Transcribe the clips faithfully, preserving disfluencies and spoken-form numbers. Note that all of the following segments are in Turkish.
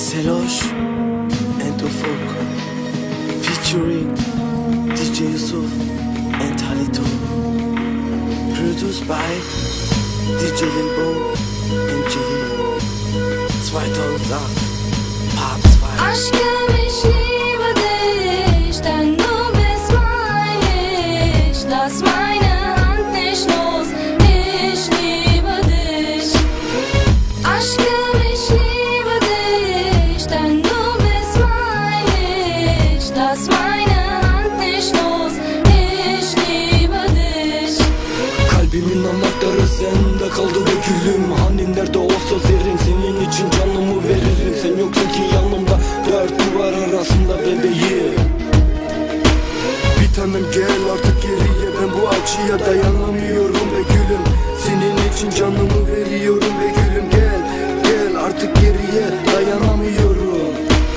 Seloş and Ufuk featuring D J Yusuf and Halito, produced by D J Lilbo and Jalil. zweitausendacht Part zwei. Aşkım, ich liebe dich, denn du bist mein Licht. Lass meine Hand nicht los, ich liebe dich. Aşkım, ich liebe dich, denn du bist mein Licht. Lass meine Hand nicht los, ich liebe dich. Kalbimin anahtarı sende kaldı be gülüm. Hani nerede olsa serin, senin için canımı veririm. Sen yoksa ki yanımda, dört duvar arasında bebeğim. Bir tanem gel artık geriye, ben bu acıya dayanamıyorum be gülüm. Senin için canımı veriyorum be gülüm. Gel, gel artık geriye, dayanamıyorum.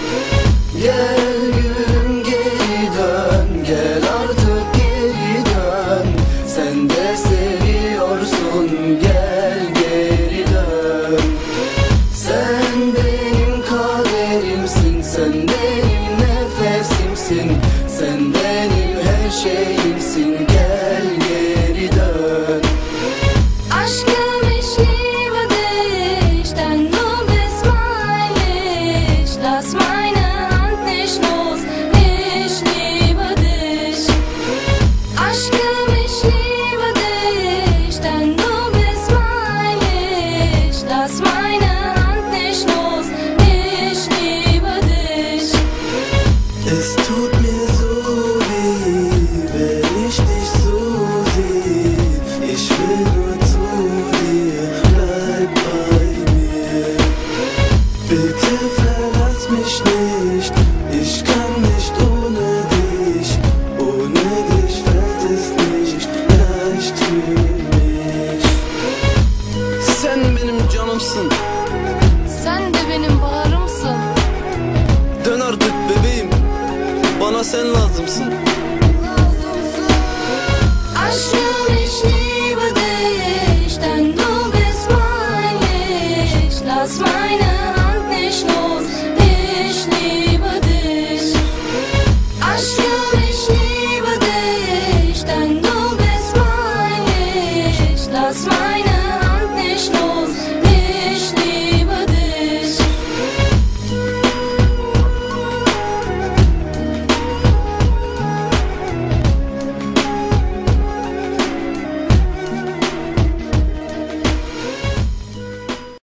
Gel gülüm geri dön, gel artık geri dön. Sen de seviyorsun, gel geri dön. Sen benim kaderimsin, sen benim nefesimsin, sen benim her şeyimsin, gel geri dön. Aşkım, ich liebe dich, denn du bist mein Licht. Lass meine Hand nicht los, ich liebe dich. Aşkım, ich liebe dich, denn du bist mein Licht. Lass meine Hand nicht los, ich liebe dich. Es tut mir so weh, wenn ich dich so sehe. Ich will nur zu dir, bleib bei mir. Bitte verlass mich nicht, ich kann nicht ohne dich. Ohne dich fällt es nicht leicht für mich. Sen benim canımsın, Sen de benim baharımsın. dön artık bebeğim, bana sen lazımsın. Aşkım, ich liebe dich, denn du bist mein Licht. Lass meine Hand nicht los, ich liebe